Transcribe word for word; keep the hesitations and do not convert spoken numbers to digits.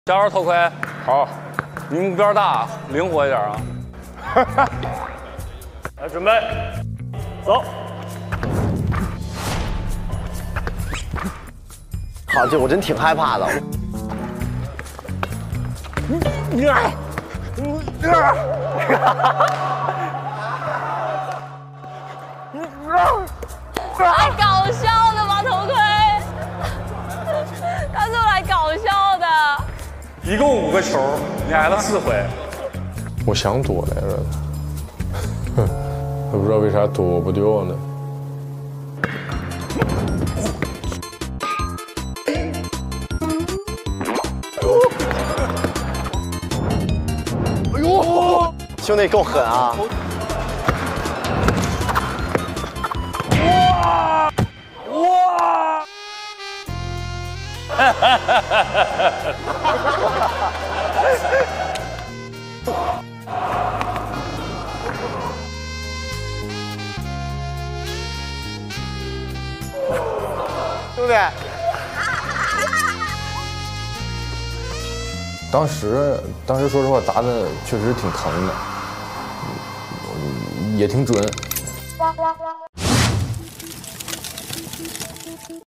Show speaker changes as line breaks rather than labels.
小点头盔。
好，
你目标大，灵活一点啊。
来，准备，走。
好，这我真挺害怕的。
呀！
来搞笑的吗？头盔，他是来搞笑的。
一共五个球，你挨了四回。
我想躲来着，哼，我不知道为啥躲不掉呢。
哎呦，兄弟够狠啊！
哇！哇！哈哈哈哈哈！
兄弟，
当时，当时说实话砸的确实挺疼的，也挺准。